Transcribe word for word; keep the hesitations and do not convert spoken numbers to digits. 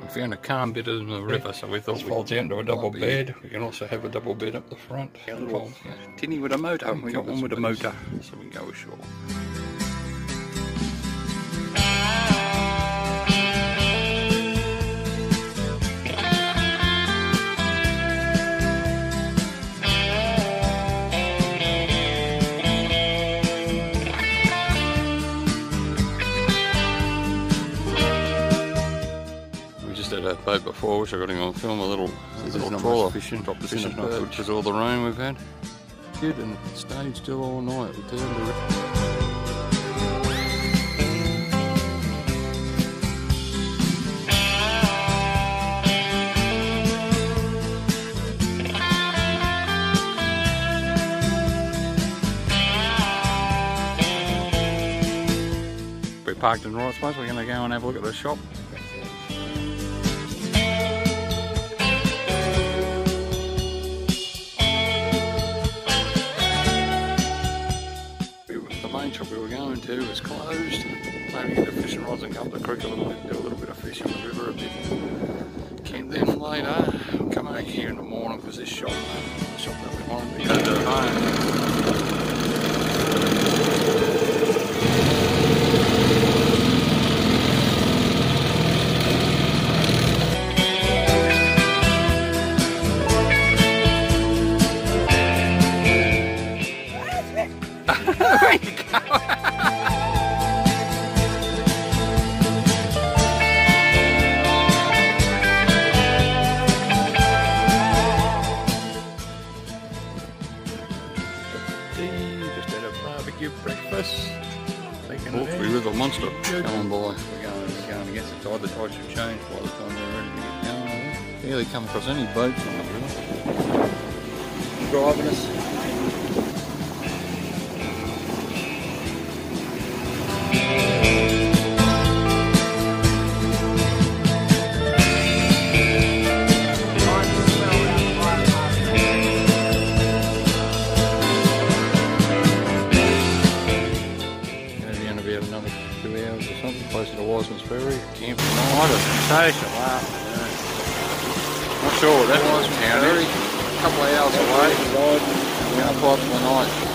We found a calm bit in the river, so we thought This we folds out into a double be- bed. We can also have a double bed up the front. A little tinny with a motor. We got one with a motor, so we can go ashore. At a boat before, which I got him on film, a little, a little trawler fishing, dropped us in a boat, which is all the rain we've had. Good, and stayed still all night. We turned to we parked in the right place. We're going to go and have a look at the shop. Shop we were going to was closed. Maybe get the fishing rods and come to the creek a little bit, do a little bit of fishing in the river a bit. And then later, we'll come back here in the morning because this shop, the shop that we wanted to go to home. Where you going? Just had a barbecue breakfast. Hawksbury River monster coming by. We're going, we're going against the tide. The tide should change by the time we're ready to get going. Barely come across any boats on the river. Driving us. Another two hours or something, closer to Wiseman's Ferry. Camp tonight at Station. Wow. Yeah. Not sure what that was. Ferry. A couple of hours away. We're going to apply for the night.